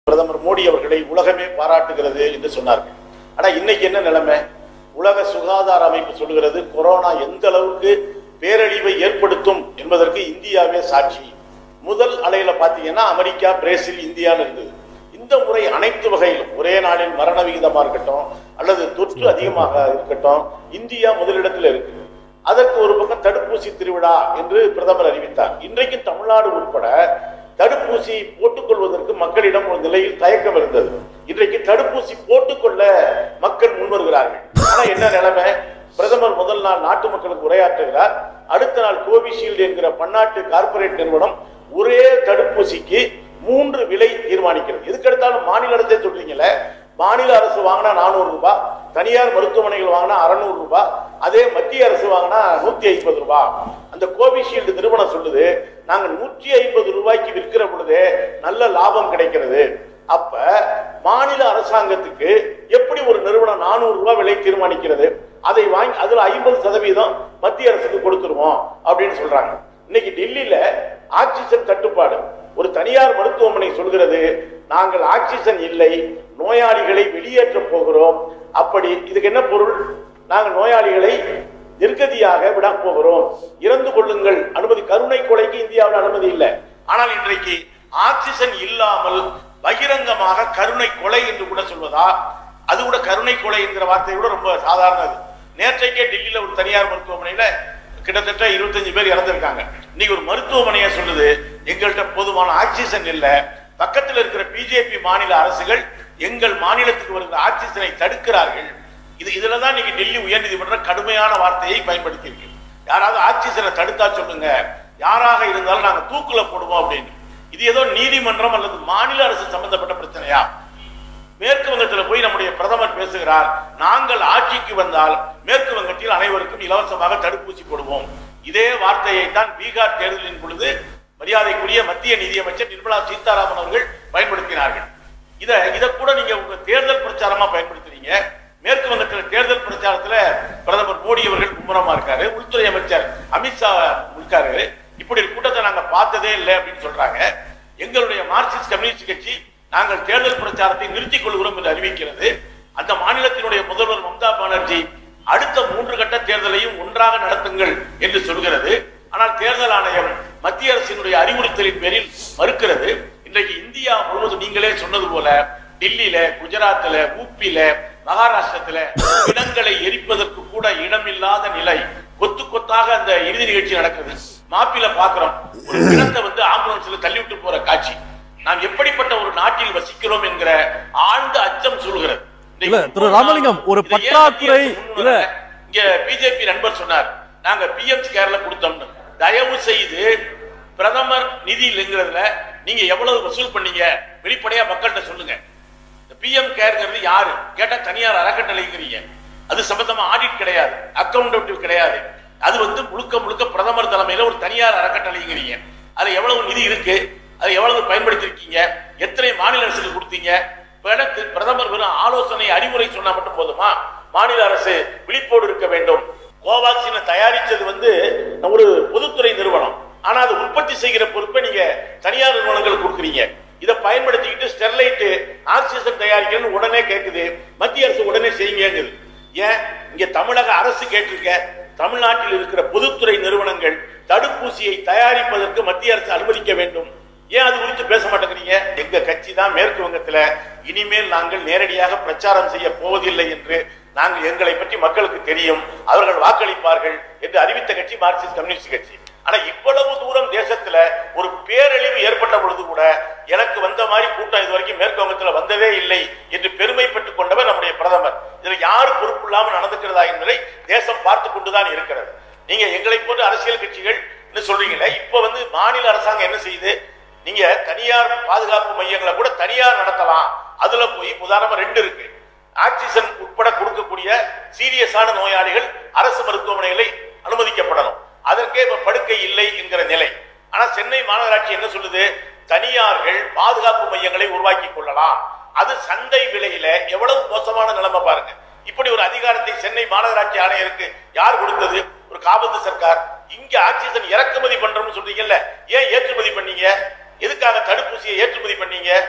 பிரதமர் மோடி அவர்களை உலகமே பாராட்டுகிறது என்று சொன்னார்கள். ஆனா இன்னைக்கு என்ன நிலைமை? உலக சுகாதார அமைப்பு சொல்கிறது கொரோனா எந்த அளவுக்கு பேரழிவை ஏற்படுத்தும் என்பதற்கு இந்தியாவே சாட்சி. முதல் அலையில பாத்தீங்கன்னா அமெரிக்கா, பிரேசில், இந்தியான்னு இருந்தது. இந்த முறை அனைத்து வகையிலும் ஒரே நாளில் மரண விகிதமா இருக்கட்டும் அல்லது தொற்று அதிகமாக இருக்கட்டும், இந்தியா முதலிடத்தில் இருக்கு. அதற்கு ஒரு பக்கம் தடுப்பூசி திருவிழா என்று பிரதமர் அறிவித்தார். இன்றைக்கு தமிழ்நாடு உட்பட தடுப்பூசி போட்டுக்கொள்வதற்கு மக்களிடம் ஒரு நிலையில் தயக்கம் இருந்தது. இன்றைக்கு தடுப்பூசி போட்டுக்கொள்ள மக்கள் முன்வருகிறார்கள். ஆனா என்ன நிலைமை? பிரதமர் முதல் நாள் நாட்டு மக்களுக்கு உரையாற்றுகிறார். அடுத்த நாள் கோவிஷீல்டு என்கிற பன்னாட்டு கார்பரேட் நிறுவனம் ஒரே தடுப்பூசிக்கு 3 விலை தீர்மானிக்கிறது. எதுக்கெடுத்தாலும் மாநில அரசே சொல்றீங்கல்ல, மாநில அரசு வாங்கினா 400 ரூபாய், தனியார் மருத்துவமனைகள் வாங்கினா 600 ரூபாய், அதே மத்திய அரசு வாங்கினா 150 ரூபாய். அந்த கோவிஷீல்டு நிறுவனம் சொல்லுது நாங்க 150 ரூபாய்க்கு விற்கிற பொழுதே நல்ல லாபம் கிடைக்கிறது. அப்ப மாநில அரசாங்கத்துக்கு எப்படி ஒரு நிறுவனம் 400 ரூபாய் விலை தீர்மானிக்கிறது? அதை வாங்கி அதுல 50% மத்திய அரசுக்கு கொடுத்துருவோம் அப்படின்னு சொல்றாங்க. இன்னைக்கு டெல்லியில ஆக்சிஜன் தட்டுப்பாடு. ஒரு தனியார் மருத்துவமனை சொல்கிறது நாங்கள் ஆக்சிஜன் இல்லை, நோயாளிகளை வெளியேற்ற போகிறோம். அப்படி இதுக்கு என்ன பொருள்? நாங்கள் நோயாளிகளை நிர்கதியாக விட போகிறோம், இறந்து கொள்ளுங்கள், அனுமதி. கருணை கொலைக்கு இந்தியாவில் அனுமதி இல்லை. ஆனால் இன்றைக்கு ஆக்சிஜன் இல்லாமல் பகிரங்கமாக கருணை கொலை என்று கூட சொல்வதா? அது கூட கருணை கொலை என்கிற வார்த்தை கூட ரொம்ப சாதாரணது. நேற்றைக்கே டெல்லியில ஒரு தனியார் மருத்துவமனையில கிட்டத்தட்ட 25 பேர் இறந்திருக்காங்க. இன்னைக்கு ஒரு மருத்துவமனையை சொல்லுது எங்கள்கிட்ட போதுமான ஆக்சிஜன் இல்ல, பக்கத்தில் இருக்கிற பிஜேபி மாநில அரசுகள் எங்கள் மாநிலத்துக்கு வருகிற ஆக்சிஜனை தடுக்கிறார்கள். இதுலதான் இன்னைக்கு டெல்லி உயர்நீதிமன்றம் கடுமையான வார்த்தையை பயன்படுத்தி இருக்கு. யாராவது ஆக்சிஜனை தடுத்தா சொல்லுங்க, யாராக இருந்தாலும் நாங்க தூக்குல போடுவோம் அப்படின்னு. இது ஏதோ நீதிமன்றம் அல்லது மாநில அரசு சம்பந்தப்பட்ட பிரச்சனையா? மேற்கு வங்கத்தில் போய் நம்முடைய பிரதமர் பேசுகிறார், நாங்கள் ஆட்சிக்கு வந்தால் மேற்கு வங்கத்தில் அனைவருக்கும் இலவசமாக தடுப்பூசி போடுவோம். இதே வார்த்தையை தான் பீகார் தேர்தலின் பொழுது மரியாதைக்குரிய மத்திய நிதியமைச்சர் நிர்மலா சீதாராமன் அவர்கள் பயன்படுத்தினார்கள். இதை கூட நீங்க உங்க தேர்தல் பிரச்சாரமா பயன்படுத்துறீங்க. மேற்கு வங்கத்தில் தேர்தல் பிரச்சாரத்துல பிரதமர் மோடி அவர்கள் மும்முரமா இருக்காரு, உள்துறை அமைச்சர் அமித்ஷா இருக்காரு. இப்படி ஒரு கூட்டத்தை நாங்க பார்த்ததே இல்லை அப்படின்னு சொல்றாங்க. எங்களுடைய மார்க்சிஸ்ட் கம்யூனிஸ்ட் கட்சி நாங்கள் தேர்தல் பிரச்சாரத்தை நிறுத்திக் கொள்கிறோம் என்று அறிவிக்கிறது. அந்த மாநிலத்தினுடைய முதல்வர் மம்தா பானர்ஜி அடுத்த 3 கட்ட தேர்தலையும் ஒன்றாக நடத்துங்கள் என்று சொல்கிறது. ஆனால் தேர்தல் ஆணையம் மத்திய அரசினுடைய அறிவுறுத்தலின் பேரில் மறுக்கிறது. இன்றைக்கு இந்தியா முழுவதும் நீங்களே சொன்னது போல டெல்லியில, குஜராத்ல, ஊப்பில, மகாராஷ்டிரத்துல இடங்களை எரிப்பதற்கு கூட இடமில்லாத நிலை. கொத்து கொத்தாக அந்த இறுதி நிகழ்ச்சி நடக்குது. மாப்பில பாக்குறோம், ஒரு இடத்தை ஆம்புலன்ஸ்ல தள்ளிவிட்டு போற காட்சி. நாம் எப்படிப்பட்ட ஒரு நாட்டில் வசிக்கிறோம் என்கிற ஆழ்ந்த அச்சம் சொல்கிறது. திரு ராமலிங்கம், ஒரு பற்றாக்குறை இல்ல, இங்க பிஜேபி நண்பர் சொன்னார் நாங்க பிஎம் கேர்ல கொடுத்தோம்னு. தயவு செய்து பிரதமர் நிதி இல்லைங்கிறதுல நீங்க எவ்வளவு வசூல் பண்ணீங்க வெளிப்படையா மக்கள்கிட்ட சொல்லுங்க. பிஎம் கேர்ங்கிறது யாரு கேட்டா தனியார் அறக்கட்டளைங்கிறீங்க. அது சம்பந்தமா ஆடிட் கிடையாது, அக்கௌண்டபிலிட்டி கிடையாது. அது முழுக்க முழுக்க பிரதமர் தலைமையில ஒரு தனியார் அறக்கட்டளைங்கிறீங்க. அதுல எவ்வளவு நிதி இருக்கு, அதை எவ்வளவு பயன்படுத்திருக்கீங்க, எத்தனை மாநில அரசுக்கு கொடுத்தீங்க? பிரதமர் வெறும் ஆலோசனை அறிவுரை சொன்னா மட்டும் போதுமா? மாநில அரசு விழிப்போடு இருக்க வேண்டும். கோவாக்சினை தயாரிச்சது ஒரு பொதுத்துறை நிறுவனம். ஆனா அது உற்பத்தி செய்கிற பொறுப்பை நீங்க தனியார் நிறுவனங்களுக்கு கொடுக்குறீங்க. இதை பயன்படுத்திக்கிட்டு ஸ்டெர்லைட் ஆக்சிஜன் தயாரிக்கணும்னு உடனே கேட்குது, மத்திய அரசு உடனே செய்யுங்க. ஏன் இங்க தமிழக அரசு கேட்டிருக்க? தமிழ்நாட்டில் இருக்கிற பொதுத்துறை நிறுவனங்கள் தடுப்பூசியை தயாரிப்பதற்கு மத்திய அரசு அனுமதிக்க வேண்டும். ஏன் அது குறித்து பேச மாட்டேங்கிறீங்க? எங்க கட்சி தான் மேற்கு வங்கத்துல இனிமேல் நாங்கள் நேரடியாக பிரச்சாரம் செய்ய போவதில்லை என்று நாங்கள் எங்களை பற்றி மக்களுக்கு தெரியும், அவர்கள் வாக்களிப்பார்கள் என்று அறிவித்த கட்சி மார்க்சிஸ்ட் கம்யூனிஸ்ட் கட்சி. ஆனா இவ்வளவு தூரம் தேசத்துல ஒரு பேரழிவு ஏற்பட்ட பொழுது கூட எனக்கு வந்த மாதிரி கூட்டம் இதுவரைக்கும் மேற்கு வங்கத்துல வந்ததே இல்லை என்று பெருமைப்பட்டுக் கொண்டவர் நம்முடைய பிரதமர். இதுல யாரு பொறுப்பு இல்லாமல் நடந்துக்கிறதா என்பதை தேசம் பார்த்து கொண்டுதான் இருக்கிறது. நீங்க எங்களை போன்ற அரசியல் கட்சிகள் சொல்றீங்களே, இப்ப மாநில அரசாங்கம் என்ன செய்யுது? நீங்க தனியார் பாதுகாப்பு மையங்களை கூட தனியார் நடத்தலாம். அதுல போய் உதாரணமா 2 இருக்கு. ஆக்சிஜன் உட்பட கொடுக்கக்கூடிய சீரியஸான நோயாளிகள் அரசு மருத்துவமனைகளை அனுமதிக்கப்படணும். அதற்கே இப்ப படுக்கை இல்லை என்கிற நிலை. ஆனா சென்னை மாநகராட்சி என்ன சொல்லுது? தனியார்கள் பாதுகாப்பு மையங்களை உருவாக்கி கொள்ளலாம். அது சந்தை விலையில எவ்வளவு மோசமான நிலைமை பாருங்க. இப்படி ஒரு அதிகாரத்தை சென்னை மாநகராட்சி ஆணையருக்கு யார் கொடுத்தது? ஒரு காபந்து சர்க்கார். இங்க ஆக்சிஜன் இறக்குமதி பண்றோம்னு சொல்றீங்கல்ல, ஏன் ஏற்றுமதி பண்ணீங்க? எதுக்காக தடுப்பூசியை ஏற்றுமதி பண்ணீங்க?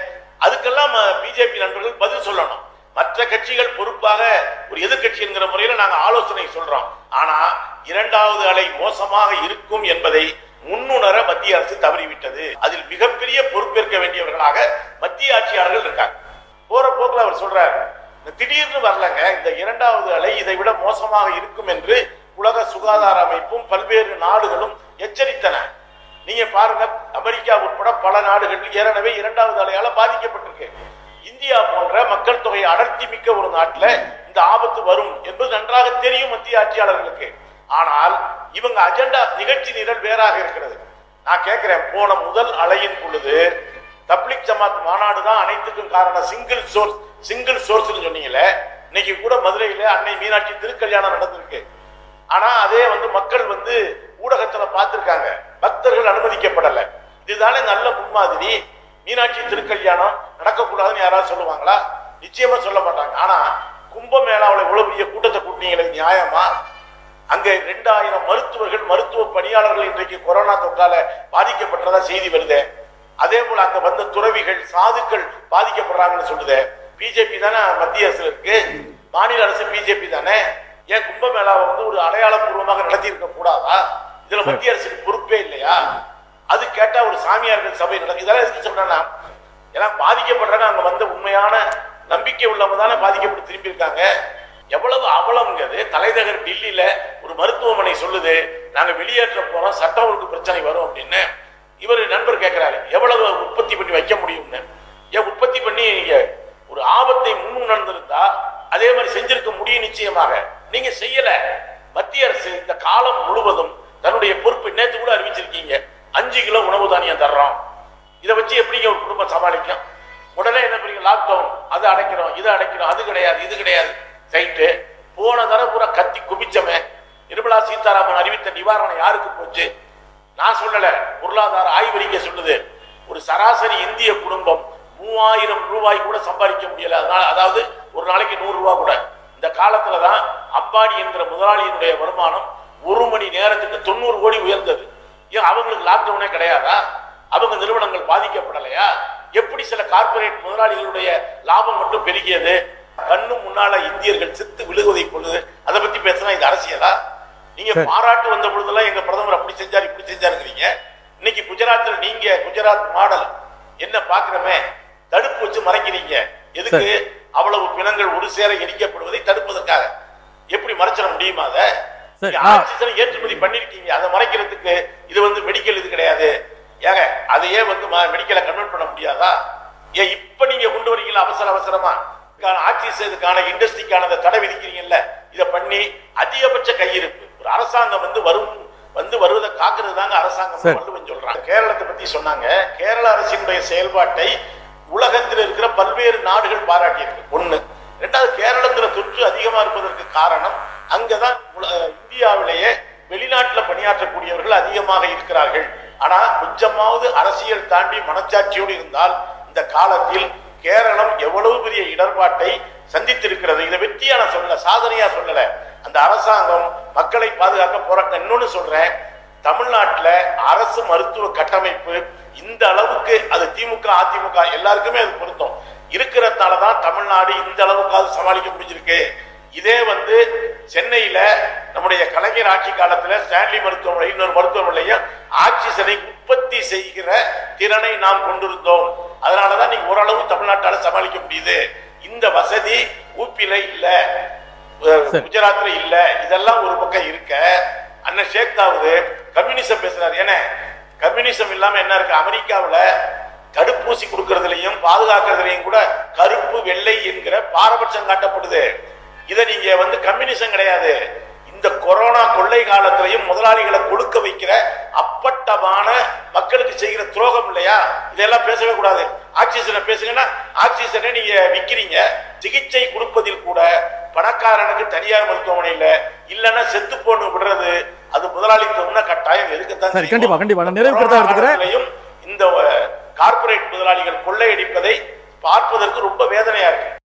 அதுக்கெல்லாம் பிஜேபி நண்பர்கள் பதில் சொல்லணும். மற்ற கட்சிகள் பொறுப்பாக ஒரு எதிர்கட்சி என்கிற முறையில் நாங்கள் ஆலோசனை சொல்றோம். ஆனா இரண்டாவது அலை மோசமாக இருக்கும் என்பதை முன்னுணர மத்திய அரசு தவறிவிட்டது. அதில் மிகப்பெரிய பொறுப்பேற்க வேண்டியவர்களாக மத்திய ஆட்சியாளர்கள் இருக்காங்க. போற போக்குல அவர் சொல்றாரு, திடீர்னு வரலங்க, இந்த இரண்டாவது அலை இதை விட மோசமாக இருக்கும் என்று உலக சுகாதார அமைப்பும் பல்வேறு நாடுகளும் எச்சரித்தன. நீங்க பாருங்க, அமெரிக்கா உட்பட பல நாடுகள் ஏற்கனவே இரண்டாவது அலையால பாதிக்கப்பட்டிருக்கு. இந்தியா போன்ற மக்கள் தொகை அடர்த்தி மிக்க ஒரு நாட்டில் இந்த ஆபத்து வரும் என்பது நன்றாக தெரியும் மத்திய ஆட்சியாளர்களுக்கு. ஆனால் இவங்க அஜெண்டா நிகழ்ச்சி நிரல் வேறாக இருக்கிறது. நான் கேட்கிறேன், போன முதல் அலையின் பொழுது தப்லிக் ஜமாத் மாநாடு தான் அனைத்துக்கும் காரணம், சிங்கிள் சோர்ஸ் சொன்னீங்களே. இன்னைக்கு கூட மதுரையில அன்னை மீனாட்சி திருக்கல்யாணம் நடந்திருக்கு. ஆனா அதே மக்கள் ஊடகத்துல பார்த்திருக்காங்க, பக்தர்கள் அனுமதிக்கப்படல. இதுதானே நல்ல முன்மாதிரி. மீனாட்சி திருக்கல்யாணம் நடக்கக்கூடாதுன்னு யாராவது சொல்லுவாங்களா? நிச்சயமா சொல்ல மாட்டாங்க. ஆனா கும்பமேளாவில் இவ்வளவு பெரிய கூட்டத்தை கூட்டினீங்களே, நியாயமா? அங்க 2000 மருத்துவர்கள் மருத்துவ பணியாளர்கள் இன்றைக்கு கொரோனா தொற்றால பாதிக்கப்பட்டதா செய்தி வருது. அதே போல அங்க வந்த துறவிகள் சாதுக்கள் பாதிக்கப்படுறாங்கன்னு சொல்லுது. பிஜேபி தானே மத்திய அரசு இருக்கு, மாநில அரசு பிஜேபி தானே. ஏன் கும்பமேளாவை ஒரு அடையாளப்பூர்வமாக நடத்தி இருக்க கூடாதா? இதுல மத்திய அரசுக்கு பொறுப்பே இல்லையா? அது கேட்டா ஒரு சாமியார்கள் சபை நடக்கும். இதெல்லாம் எதுக்கு சொல்றேன்னா, எல்லாம் பாதிக்கப்படுறாங்க, அங்க வந்த உண்மையான நம்பிக்கை உள்ளவங்க தானே பாதிக்கப்பட்டு திரும்பி இருக்காங்க. எவ்வளவு அவலம்ங்கிறது. தலைநகர் டில்லியில ஒரு மருத்துவமனை சொல்லுது, நாங்க வெளியேற்ற போறோம், சட்டம் ஒழுங்கு பிரச்சனை வரும் அப்படின்னு. இவர் நண்பர் கேட்கிறாரு, எவ்வளவு உற்பத்தி பண்ணி வைக்க முடியும்னு. ஏன் உற்பத்தி பண்ணி நீங்க ஒரு ஆபத்தை முன்னுணர்ந்திருந்தா அதே மாதிரி செஞ்சிருக்க முடியும் நிச்சயமாக. நீங்க செய்யல. மத்திய அரசு இந்த காலம் முழுவதும் தன்னுடைய பொறுப்பை நேற்று கூட அறிவிச்சிருக்கீங்க, 5 கிலோ உணவு தானியம் தர்றோம். இதை வச்சு எப்படிங்க ஒரு குடும்பம் சமாளிக்கும்? உடனே என்ன பண்ணீங்க, லாக்டவுன், அதை அடைக்கிறோம், இதை அடைக்கிறோம், அது கிடையாது இது கிடையாது ரைட்டு. போன தடவை பூரா கத்தி குபிச்சமே. நிர்மலா சீதாராமன் அறிவித்த நிவாரணம் யாருக்கு போச்சு? நான் சொல்லல, பொருளாதார ஆய்வறிக்கை சொல்லுது. ஒரு சராசரி இந்திய குடும்பம் 3000 ரூபாய் கூட சம்பாதிக்க முடியல. அதனால அதாவது ஒரு நாளைக்கு 100 ரூபாய் கூட. இந்த காலத்துலதான் அம்பானி என்கிற முதலாளியினுடைய வருமானம் ஒரு மணி நேரத்துக்கு 90 கோடி உயர்ந்தது. ஏன் அவங்களுக்கு லாக்டவுனே கிடையாதா? அவங்க நிறுவனங்கள் பாதிக்கப்படலையா? எப்படி சில கார்பரேட் முதலாளிகளுடைய லாபம் மட்டும் பெருகியது? கண்ணு முன்னால இந்தியர்கள் செத்து விழுகுவதை பொழுது அதை பத்தி பேசினா இது அரசியலா? நீங்க பாராட்டு வந்த பொழுதெல்லாம் எங்க பிரதமர் அப்படி செஞ்சார் இப்படி செஞ்சாருங்கிறீங்க. இன்னைக்கு குஜராத்ல நீங்க குஜராத் மாடல் என்ன பாக்குறமே, தடுப்பு வச்சு மறைக்கிறீங்க. எதுக்கு? அவ்வளவு பிணங்கள் ஒரு சேர எரிக்கப்படுவதை தடுப்பதற்காக. எப்படி மறைச்சிட முடியுமா? அதை ஆக்சிஜன் ஏற்றுமதி பண்ணிருக்கீங்க, அதை மறைக்கிறதுக்கு. இது மெடிக்கல் இது கிடையாது. ஏங்க அதையே மெடிக்கலை கன்வெர்ட் பண்ண முடியாதா? ஏன் இப்ப நீங்க கொண்டு வரீங்களா அவசரமா? ஆக்சிஜனுக்கான இண்டஸ்ட்ரிக்கான தடை விதிக்கிறீங்கல்ல, இதை பண்ணி அதிகபட்ச கையிருப்பு ஒரு அரசாங்கம் வருவதை காக்குறது தாங்க அரசாங்கம் வள்ளுவன் சொல்றாங்க. கேரளத்தை பத்தி சொன்னாங்க. கேரள அரசினுடைய செயல்பாட்டை உலகத்தில் இருக்கிற பல்வேறு நாடுகள் பாராட்டியிருக்கு. ஒண்ணு. ரெண்டாவது, கேரளத்துல தொற்று அதிகமா இருப்பதற்கு காரணம் அங்கதான் இந்தியாவிலேயே வெளிநாட்டுல பணியாற்றக்கூடியவர்கள் அதிகமாக இருக்கிறார்கள். ஆனா கொஞ்சமாவது அரசியல் தாண்டி மனச்சாட்சியோடு இருந்தால் இந்த காலத்தில் கேரளம் எவ்வளவு பெரிய இடர்பாட்டை சந்தித்திருக்கிறது. இதை வெற்றியான சொல்லல, சாதனையா சொல்லல. அந்த அரசாங்கம் மக்களை பாதுகாக்க போராட்டம். இன்னொன்னு சொல்றேன், தமிழ்நாட்டுல அரசு மருத்துவ கட்டமைப்பு இந்த அளவுக்கு, அது திமுக அதிமுக எல்லாருக்குமே அது பொருத்தம் இருக்கிறதுனாலதான் தமிழ்நாடு இந்த அளவுக்காவது சமாளிக்க முடிஞ்சிருக்கு. இதே சென்னையில நம்முடைய கலைஞர் ஆட்சி காலத்துல ஸ்டான்லி மருத்துவமனை இன்னொரு மருத்துவமனையும் ஆக்சிஜனை உற்பத்தி செய்கிற திறனை நாம் கொண்டிருந்தோம். அதனாலதான் நீங்க ஓரளவு தமிழ்நாட்டால சமாளிக்க முடியுது. இந்த வசதி ஊப்பில இல்ல, குஜராத்ல இல்ல. இதெல்லாம் ஒரு பக்கம் இருக்க, அண்ணன் ஷேக்தாவது கம்யூனிசம் பேசுறாரு. ஏன்னா கம்யூனிசம் இல்லாம என்ன இருக்கு? அமெரிக்காவில் தடுப்பூசி கொடுக்கறதுலையும் பாதுகாக்கிறதுலையும் கூட கருப்பு வெள்ளை என்கிற பாரபட்சம் காட்டப்படுது. இதை நீங்க கம்யூனிசம் கிடையாது. இந்த கொரோனா கொள்ளை காலத்திலையும் முதலாளிகளை கொழுக்க வைக்கிற அப்பட்டமான மக்களுக்கு செய்கிற துரோகம் இல்லையா? இதெல்லாம் பேசவே கூடாது. ஆக்சிஜனை பேசுங்கன்னா ஆக்சிஜனை நீங்க விற்கிறீங்க. சிகிச்சை கொடுப்பதில் கூட பணக்காரனுக்கு தனியார் மருத்துவமனையில இல்லைன்னா செத்து போன்னு விடுறது, அது முதலாளித்துவம்னா கட்டாயம் எதுக்குத்தான். இந்த கார்பரேட் முதலாளிகள் கொள்ளையடிப்பதை பார்ப்பதற்கு ரொம்ப வேதனையா இருக்கு.